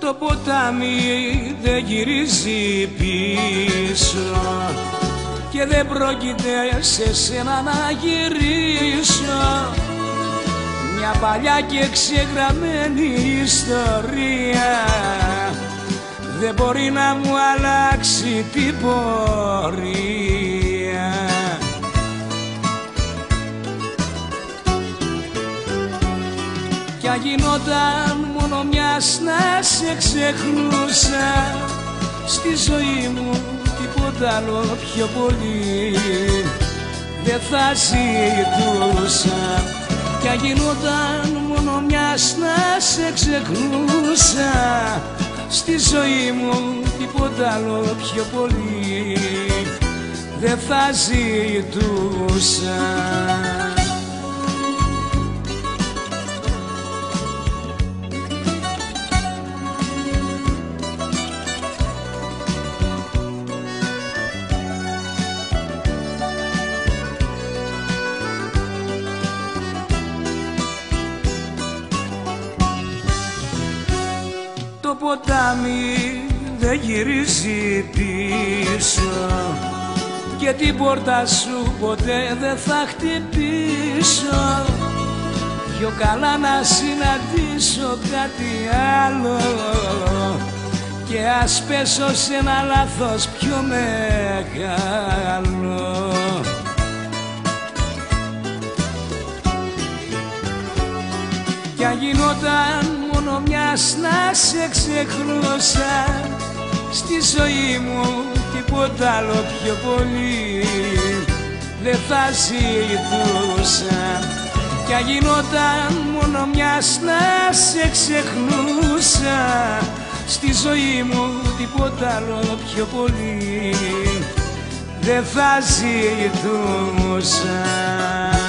Το ποτάμι δεν γυρίζει πίσω και δεν πρόκειται σε σένα να γυρίσω. Μια παλιά και ξεγραμμένη ιστορία δεν μπορεί να μου αλλάξει την πορεία. Κι αν γινόταν μόνο μιας να σε ξεχνούσα, στη ζωή μου τίποτα άλλο πιο πολύ δεν θα ζητούσα. Κι αν γινόταν μόνο μιας να σε ξεχνούσα, στη ζωή μου τίποτα άλλο πιο πολύ δεν θα ζητούσα. Το ποτάμι δεν γυρίζει πίσω και την πόρτα σου ποτέ δεν θα χτυπήσω. Πιο καλά να συναντήσω κάτι άλλο και ας πέσω σε ένα λάθος πιο μεγάλο. Κι αν γινόταν μόνο μιας να σε ξεχνούσα, στη ζωή μου τίποτα άλλο πιο πολύ δεν θα ζητούσα. Κι αν γινόταν μόνο μιας να σε ξεχνούσα, στη ζωή μου τίποτα άλλο πιο πολύ δεν θα ζητούσα.